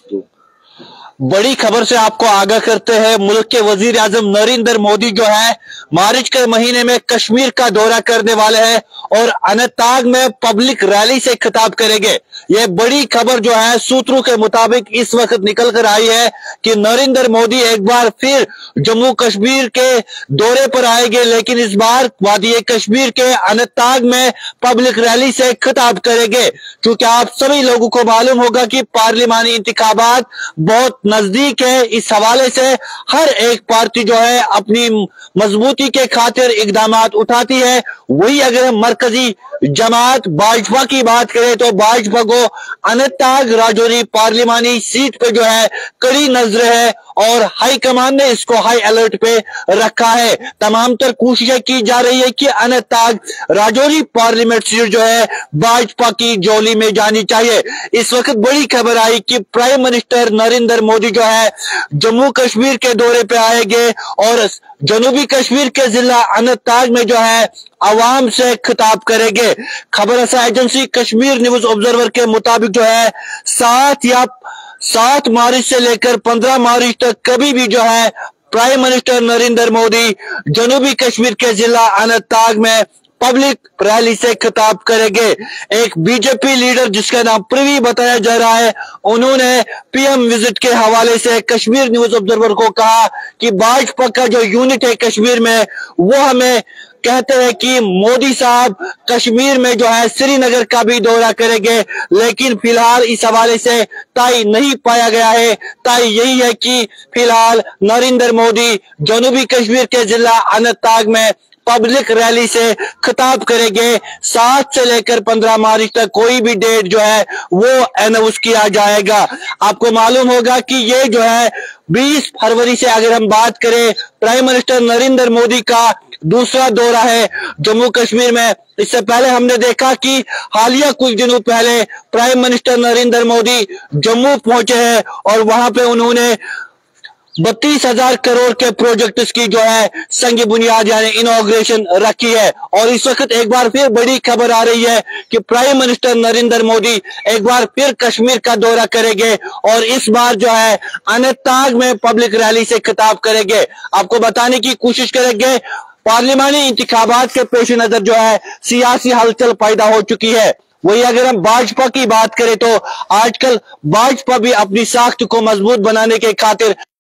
बड़ी खबर से आपको आगाह करते हैं। मुल्क के वजीर आजम नरेंद्र मोदी जो है मार्च के महीने में कश्मीर का दौरा करने वाले हैं और अनंतनाग में पब्लिक रैली से खिताब करेंगे। यह बड़ी खबर जो है सूत्रों के मुताबिक इस वक्त निकल कर आई है कि नरेंद्र मोदी एक बार फिर जम्मू कश्मीर के दौरे पर आएंगे, लेकिन इस बार वादी कश्मीर के अनंतनाग में पब्लिक रैली से खिताब करेंगे। क्योंकि आप सभी लोगों को मालूम होगा कि पार्लिमानी इंतखाबात बहुत नजदीक है। इस हवाले से हर एक पार्टी जो है अपनी मजबूती के खातिर इकदामात उठाती है। वही अगर हम मरकजी जमात भाजपा की बात करें तो भाजपा को अनंतनाग राजौरी पार्लिमानी सीट पे जो है कड़ी नजर है और हाई कमान ने इसको हाई अलर्ट पे रखा है। तमाम तर कोशिशें की जा रही है कि अनंतनाग राजौरी पार्लियामेंट सीट जो है भाजपा की झोली में जानी चाहिए। इस वक्त बड़ी खबर आई कि प्राइम मिनिस्टर नरेंद्र मोदी जो है जम्मू कश्मीर के दौरे पे आएंगे और जनूबी कश्मीर के जिला अनंतनाग में जो है आवाम से खिताब करेंगे। खबर एजेंसी कश्मीर न्यूज ऑब्जर्वर के मुताबिक जो है 7 मार्च से लेकर 15 मार्च तक कभी भी जो है प्राइम मिनिस्टर नरेंद्र मोदी जनूबी कश्मीर के जिला अनंतनाग में पब्लिक रैली से खिताब करेंगे। एक बीजेपी लीडर जिसका नाम प्रीवी बताया जा रहा है, उन्होंने पीएम विजिट के हवाले से कश्मीर न्यूज ऑब्जर्वर को कहा कि भाजपा का जो यूनिट है कश्मीर में वो हमें कहते हैं कि मोदी साहब कश्मीर में जो है श्रीनगर का भी दौरा करेंगे, लेकिन फिलहाल इस हवाले से तय नहीं पाया गया है। तय यही है कि फिलहाल नरेंद्र मोदी जनूबी कश्मीर के जिला अनंतनाग में पब्लिक रैली से खिताब करेंगे। 7 से लेकर 15 मार्च तक कोई भी डेट जो है वो अनाउंस किया जाएगा। आपको मालूम होगा कि ये जो है 20 फरवरी से अगर हम बात करें प्राइम मिनिस्टर नरेंद्र मोदी का दूसरा दौरा है जम्मू कश्मीर में। इससे पहले हमने देखा कि हालिया कुछ दिनों पहले प्राइम मिनिस्टर नरेंद्र मोदी जम्मू पहुंचे हैं और वहां पे उन्होंने 32,000 करोड़ के प्रोजेक्ट्स की जो है संग बुनियाद यानी इनॉग्रेशन रखी है। और इस वक्त एक बार फिर बड़ी खबर आ रही है कि प्राइम मिनिस्टर नरेंद्र मोदी एक बार फिर कश्मीर का दौरा करेंगे और इस बार जो है अनंतनाग में पब्लिक रैली से खिताब करेंगे। आपको बताने की कोशिश करेंगे पार्लिमानी इंतखाबात के पेश नजर जो है सियासी हलचल पैदा हो चुकी है। वही अगर हम भाजपा की बात करें तो आजकल भाजपा भी अपनी साख्त को मजबूत बनाने के खातिर